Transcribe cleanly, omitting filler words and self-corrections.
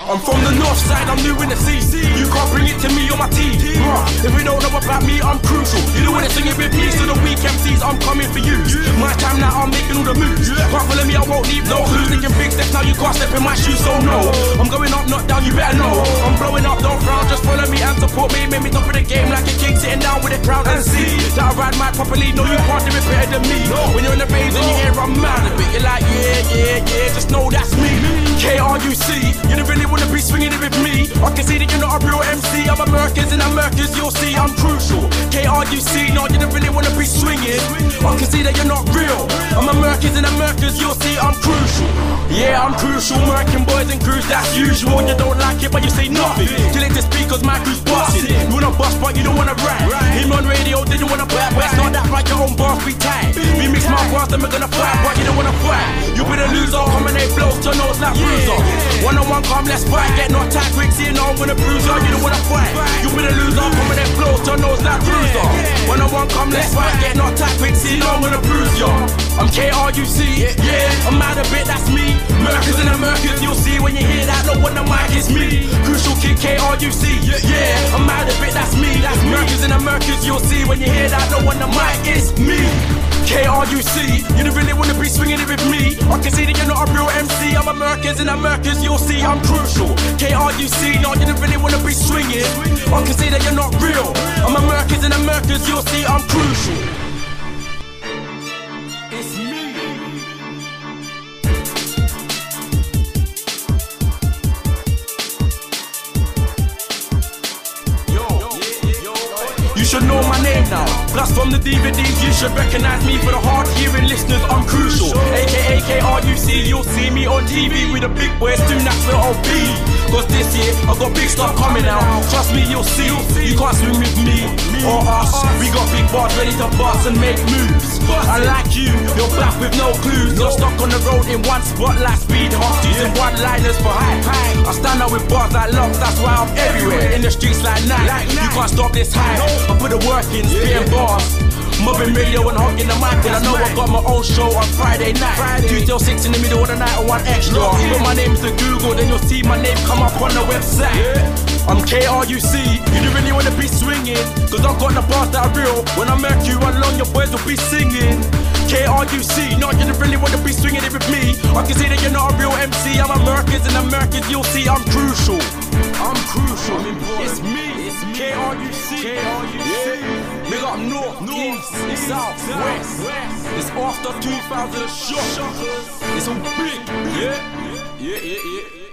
I'm from the north side, I'm new in the CC. You can't bring it to me or my team. If you don't know about me, I'm crucial. You don't wanna sing it with me, so the weak MCs, I'm coming for you. My time now, I'm making all the moves. Can't follow me, I won't leave no clues. Thinking big steps, now you can't step in my shoes, so no. I'm going up, not down, you better know. I'm blowing up, don't frown, just follow me and support me. Make me top of the game like a king, sitting down with a crown and see that I ride my properly. No, you can't do it better than me. When you're in the bass and you hear I'm mad a bit, you're like, yeah, just know that's me. KRUC, you don't really wanna be swinging it with me. I can see that you're not a real MC. I'm Americans and Americans, you'll see I'm crucial. KRUC, no, you don't really wanna be swinging. I can see that you're not real. I'm Americans and Americans, you'll see I'm crucial. Yeah, I'm crucial, American boys and crews, that's usual. You don't like it, but you say nothing. Till it to speak, cause my crew's busting. You wanna bust, but you don't wanna rap. Him on radio, didn't wanna rap. But it's not that right, your own boss, we tight. We mix my bars, then we're gonna fight, but you don't wanna fight. You be the loser, combinate blows, turn nose like bruiser. One-on-one, come, let's fight. Get not tight, quick, see, no, I'm gonna bruise you. You don't wanna fight. You be the loser, combinate blows, turn nose like bruiser. One-on-one, come, let's fight. Get not tight, quick, see, no, I'm gonna bruise you. I'm KRUC, yeah, I'm mad a bit, that's me. Americans and Americans, you'll see when you hear that, no one the mic is me. Crucial Kid KRUC, yeah, I'm mad a bit, that's me. Americans and Americans, you'll see when you hear that, no one the mic is me. KRUC, you don't really wanna be swinging it with me. I can see that you're not a real MC. I'm Americans and Americans, you'll see I'm crucial. KRUC, no, you don't really wanna be swinging. I can see that you're not real. I'm Americans and Americans, you'll see I'm crucial. It's me. You should know my name now. Plus from the DVDs, you should recognize me. For the hard-hearing listeners, I'm crucial. AKA KRUC, you'll see me on TV with the big boys, do Nashville OB. Cause this year, I've got big stuff coming out. Trust me, you'll see. You can't swim with me or us. We got big bars ready to bust and make moves. Unlike you, you're black with no clues. You're stuck on the road in one spot like speed hops, using one-liners for hype. I stand out with bars like locks, that's why I'm everywhere. In the streets like night, you can't stop this hype. I put the work in, spitting bars, mobbing radio and hogging the mic. And I know I got my own show on Friday night, 2 till 6 in the middle of the night on one extra. Put my name to Google, then you'll see my name come up on the website. I'm KRUC, you don't really wanna be swinging, cause I've got the bars that are real. When I make you along, your boys will be singing. KRUC, no, you don't really wanna be swinging it with me. I can see that you're not a real MC. I'm Americans and Americans, you'll see I'm crucial. I'm crucial, it's me, it's KRUC. Big up north, east, south, west. It's after 2000 a shot. It's all big, yeah.